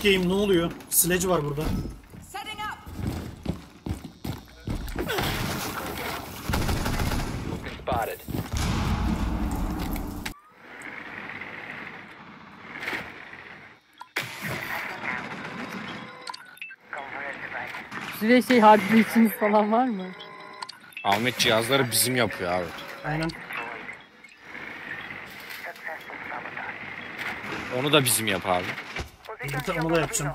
sikeyim, ne oluyor? Sledge var burada. Spotted. Şuraya şey hard breach'iniz falan var mı? Ahmet cihazları bizim yapıyor abi. Aynen. Onu da bizim yap abi. Onu da yapacağım.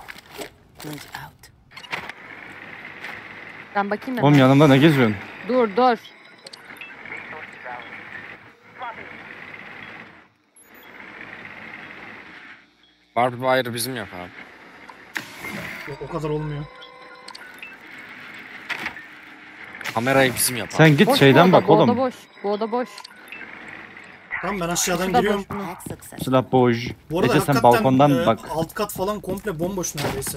Ben bakayım da. Oğlum yanımda ne geziyorsun? Dur. Barbed wire bizim yap abi. Yok, o kadar olmuyor. Kamerayı bizim yap abi. Sen git Boş, şeyden bu oda, bak bu oda oğlum. boş. Bu oda boş. Tamam, ben aşağıdan Şu da giriyorum. boş. Silah boş. Bu arada Ece sen hakikaten, balkondan bak. alt kat falan komple bomboş neredeyse.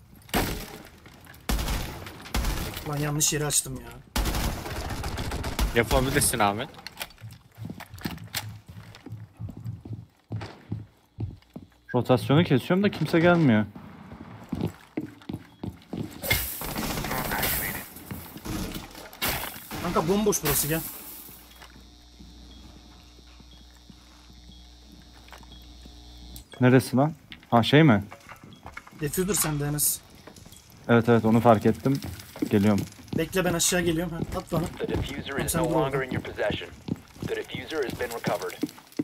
Lan yanlış yeri açtım ya. Yapabilirsin Ahmet. Rotasyonu kesiyorum da kimse gelmiyor. Kanka bomboş burası, gel. Neresi lan? Ha şey mi? Defuser sende Enes. Evet onu fark ettim. Geliyorum. Bekle, ben aşağı geliyorum. Ha, at bana. The diffuser is Sen no dur longer orada. in your possession. The diffuser has been recovered.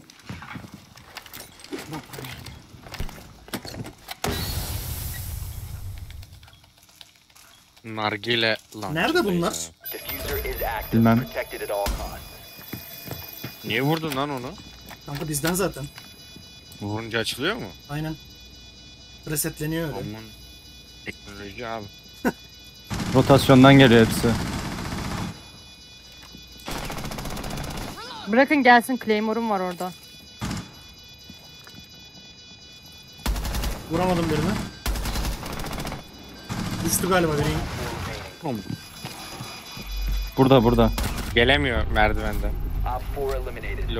Nargile lan. Nerede bunlar? Diffuser is active. Bilmem. Protected at all costs. Niye vurdun lan onu? Kanka bizden zaten. Vurunca açılıyor mu? Aynen. Resetleniyor öyle. Aman. Teknoloji abi. Rotasyondan geliyor hepsi. Bırakın gelsin, Claymore'um var orada. Vuramadım birini. Düştü galiba biri. Burada. Gelemiyor merdivenden. Op 4 eliminated.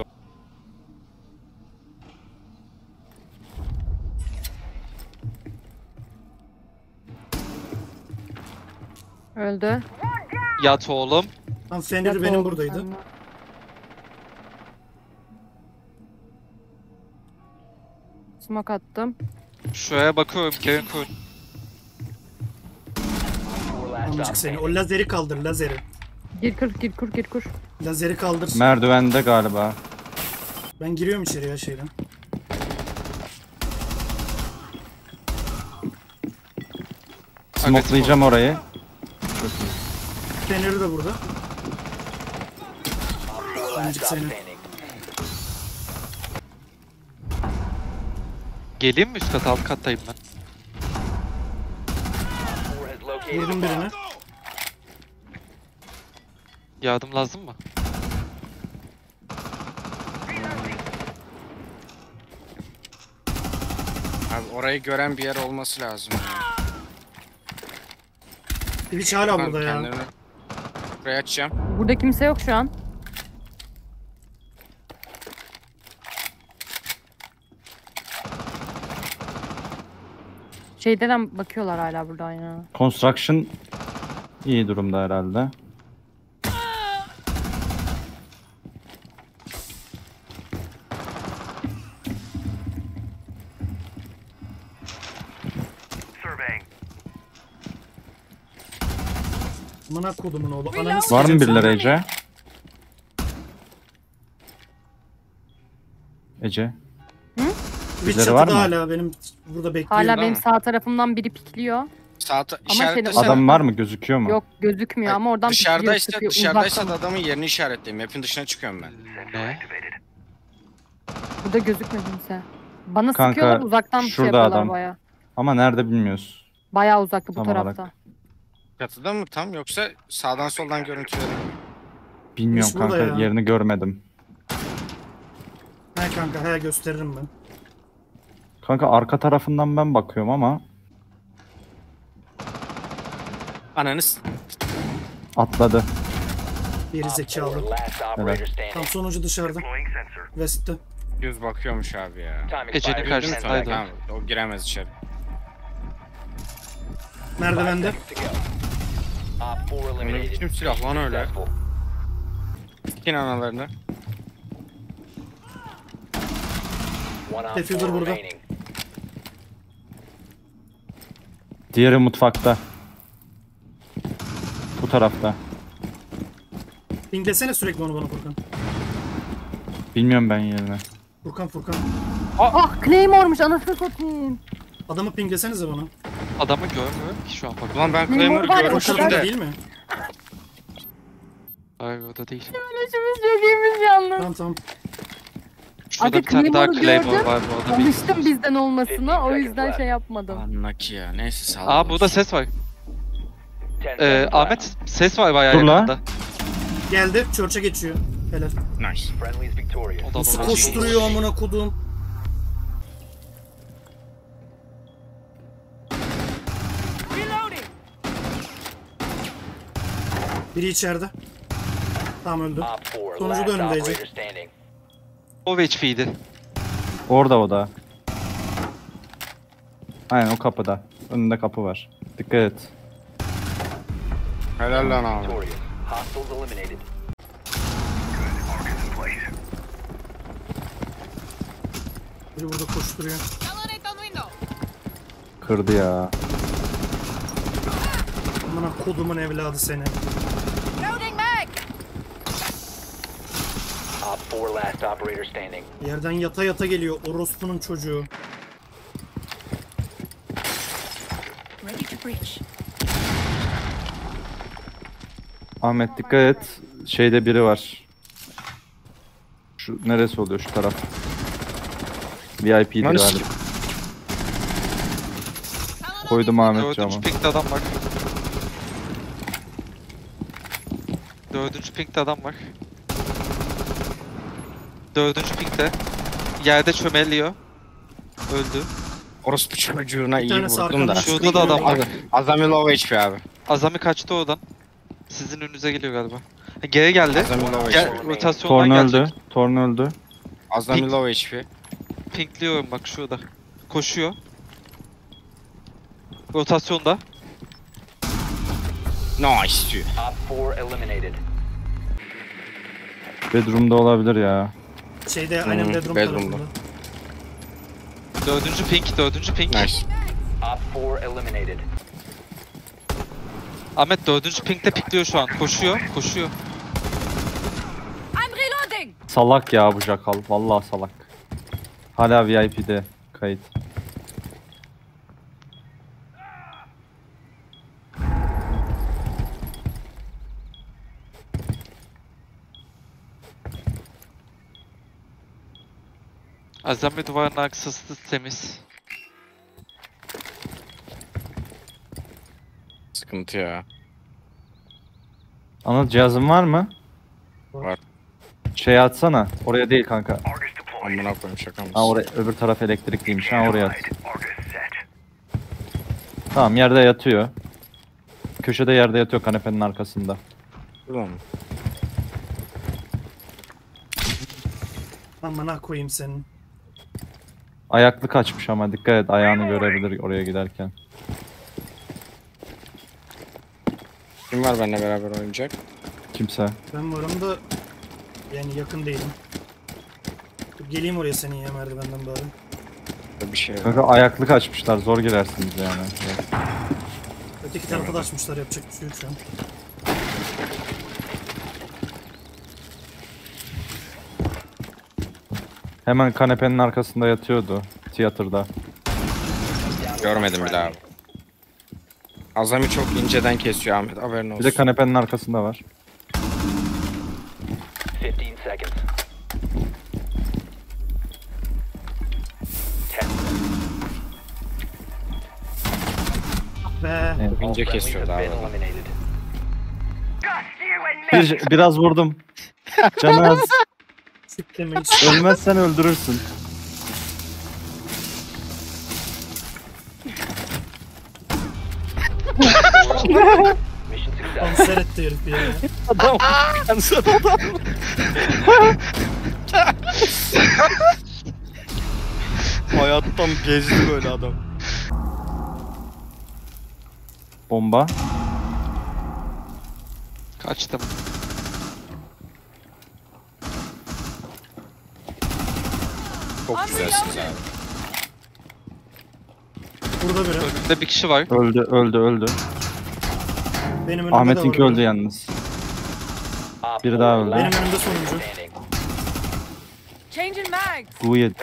Öldü. Yat oğlum. Tam Fenrir benim buradaydı. Smoke attım. Şuraya bakıyorum. Gelin koyun. Four last Amcık op seni. standing. O lazeri kaldır, lazeri. Gir kur. Lazeri kaldır. Merdivende galiba. Ben giriyorum içeri ya şeyden. Smoklayacağım orayı. Fenrir de burada. Four Amcık last op seni. standing. Geleyim mi üst kat? Alt kattayım ben. Four has located a Vurdum bomb. birini. Yardım lazım mı? Abi orayı gören bir yer olması lazım. Twitch hala Ben burada ya. kendimi buraya açacağım. Burada kimse yok şu an. Şeyden bakıyorlar hala buradan ya. Construction iyi durumda herhalde. Amına kodumun oğlu. Ananı Var sikeceğim mı seni. birileri Ece? Twitch birileri var çatıda mı? hala benim burada bekliyor. Hala Değil benim mi? sağ tarafımdan biri pikliyor. İşaretlesene. Adam var mı? Gözüküyor mu? Yok gözükmüyor ama oradan pikliyor, Dışarıdaysa, sıkıyor, dışarıdaysa da uzaktan. adamın yerini işaretleyeyim. Map'in dışına çıkıyorum ben. Ne? Burada gözükmüyor kimse. Bana Kanka, sıkıyorlar, uzaktan bir şey şurada yapıyorlar adam. baya. Ama nerede bilmiyoruz. Bayağı uzakta bu Tam tarafta. olarak. Çatıda mı tam yoksa sağdan soldan görüntüleri mi? Bilmiyorum Biz burada kanka ya. yerini görmedim. He kanka, he gösteririm ben. Kanka arka tarafından ben bakıyorum ama Ananız. atladı. Geri Op 4 zekalı. last operator standing. Tam sonuncu dışarıda. West'te. Göz bakıyormuş abi ya. Time Ece'nin expired. karşısındaydı. Tamam, o giremez içeri. Merdivende. Seconds to go. Op 4 Ne eliminated. biçim silah lan öyle. Successful. Sikin analarını. One op Defuser 4 burada. remaining. Diğeri mutfakta. Bu tarafta. Pinglesene sürekli onu bana Furkan. Bilmiyorum ben yerini. Furkan. Ah Claymore'muş anasını satayım. Adamı pinglesenize bana. Adamı görmüyorum ki şu an bak. Ulan ben Memur Claymore'u var ya, o görmüştüm kadar Tarafında de. değil mi? Hayır o da değil. Psikolojimiz çok iyiymiş yalnız. Tamam. Şurada Abi bir tane daha Claymore'u Claymore gördüm. var bu arada. Alıştım bizden olmasına o yüzden şey yapmadım. Anlaki ya neyse sağ ol. Aa burada ses var. 10 seconds left. Ahmet ses var bayağı Dur la. yakında. Geldi. Church'a geçiyor. Helal. Nice. Friendly's victorious. O da Nasıl doğru. koşturuyor amına kodum. Biri içeride. Tamam öldü. Op 4 Sonucu last da önündeydi. operator standing. O HP'ydi. Orada o da. Aynen o kapıda. Önünde kapı var. Dikkat et. Helal lan abi. Victorious. Hostiles eliminated. Biri burada koşturuyor. Kırdı ya. Amına kodumun evladı seni. Op 4 last operator standing. Yerden yata yata geliyor orospunun çocuğu. Ahmet dikkat et. Şeyde biri var. Şu neresi oluyor şu taraf? VIP'dir Lan galiba. sikim. Koydum Ahmet Dördüncü camı. pinkte adam var. Dördüncü pinkte adam var. Dördüncü pinkte. Yerde çömeliyor. Öldü. Orospu çocuğuna Bir iyi tanesi vurdum da. arkamda. Şurada da adam var. Azami low HP abi. Azami kaçtı oradan. Sizin önünüze geliyor galiba. Ha, geri geldi. Azami low Gel, HP. rotasyondan Torn öldü. gelecek. Torn öldü. Azami low HP. Pinkliyorum bak şurada. Koşuyor. Rotasyonda. Nice diyor. Op 4 eliminated. Bedroom'da olabilir ya. Şeyde aynen bedroom bedroom'da. tarafında. Dördüncü pink, dördüncü pink. Nice. Op 4 eliminated. Ahmet dördüncü pinkte pikliyor şu an. Koşuyor, koşuyor. Salak ya bu Jackal. Vallahi salak. Hala VIP'de kayıt. Azami duvarın arkası temiz. Sıkıntı ya. Anıl cihazın var mı? Var. Şey atsana. Oraya değil kanka. Amına koyayım şaka mısın? Ha oraya öbür taraf elektrikliymiş. Ha oraya at. Tamam yerde yatıyor. Köşede yerde yatıyor kanepenin arkasında. Burada mı? Amına koyayım senin. Ayaklı kaçmış ama dikkat et ayağını görebilir oraya giderken. Kim var benimle beraber oynayacak? Kimse. Ben varım da yani yakın değilim. Dur, geleyim oraya senin ya merdivenden bari. Bir şey yok. Kanka ayaklı kaçmışlar zor girersiniz yani. Öteki tarafa da açmışlar yapacak bir şey yok şu an. Hemen kanepenin arkasında yatıyordu. Tiyatroda. Görmedim bile abi. Azami çok inceden kesiyor Ahmet haberin olsun. Bir de kanepenin arkasında var. 15 seconds. 10. Be. Evet. All İnce friendlies kesiyordu have abi. been eliminated. Biraz vurdum. Canı az. Sikleme hiç. Ölmezsen öldürürsün. Mission success. Kanser etti herif ya. Adam kanser adam. Hayattan gezdi böyle adam. Bomba. Kaçtım. Çok güzelsiniz abi. Burada biri. Önümde bir kişi var. Öldü. Benim önümde Ahmet'inki de var. öldü yalnız. Op Biri 4 daha öldü. Benim last önümde sonuncu. standing. Changing mags. Bu yedi.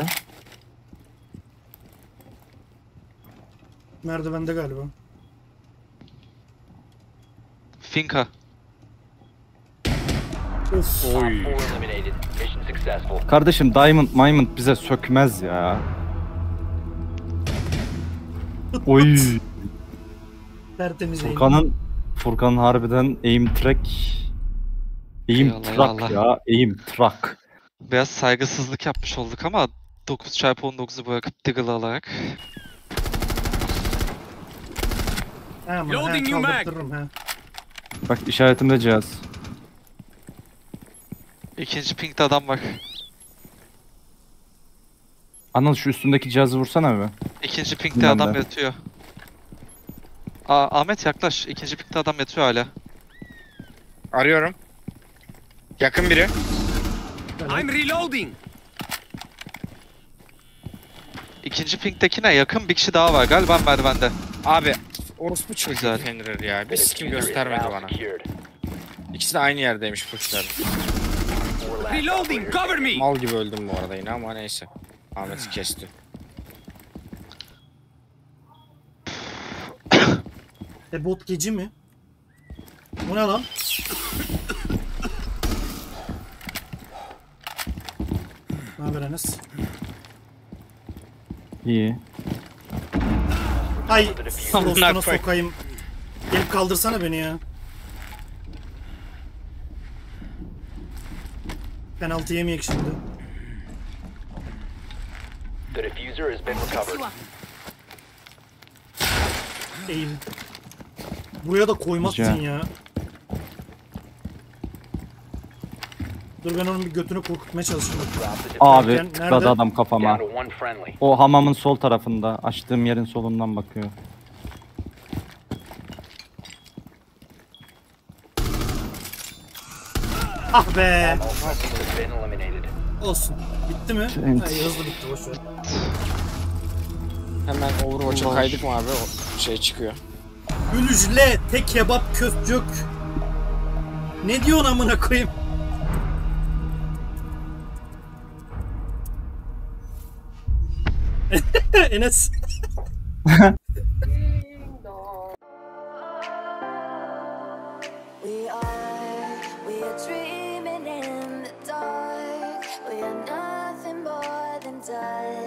Merdivende galiba. Finka. Of. Op 4 eliminated. Mission successful. Kardeşim Diamond bize sökmez ya. Oy. Tertemiz değil. Furkan'ın harbiden aim track. Aim Eyvallah, track eyvallah. ya. Aim track. Biraz saygısızlık yapmış olduk ama 9x19'u bırakıp Deagle alarak. Loading new mag. He. Bak işaretimde cihaz. İkinci pinkte adam var. Anıl şu üstündeki cihazı vursana be. İkinci pinkte Bilmem adam de. yatıyor. Ahmet yaklaş. İkinci pinkte adam yatıyor hala. Arıyorum. Yakın biri. I'm reloading. İkinci pinktekine yakın bir kişi daha var galiba merdivende. Abi orospu çocuğu Güzel. Fenrir ya. Bir The sikim diffuser is göstermedi now bana. secured. İkisi de aynı yerdeymiş puşlar. 4 last Reloading. operators Cover me. Mal gibi öldüm bu arada yine ama neyse. Ahmet kesti. Bot geci mi? Bu ne lan? Ne haber Enes? İyi. Ay Amına Frost'una koy. sokayım. Gelip kaldırsana beni ya. Penaltı yemeyek şimdi. The diffuser has been recovered. Eğil. Buraya da koymazsın Güzel. ya. Dur ben onun bir götünü korkutmaya çalışıyorum. Drop the Abi Nerede? tıkladı adam down kafama. to one friendly. O hamamın sol tarafında. Açtığım yerin solundan bakıyor. Ah be. All friendlies have been eliminated. Olsun. Bitti mi? Evet. Ay, hızlı bitti boşver. Hemen Overwatch'a Allah. kaydık mı abi? O şey çıkıyor. Ülücle, tek kebap, köftük. Ne diyorsun amına koyayım? Enes. We are dreaming in the dark. We are nothing more than dust.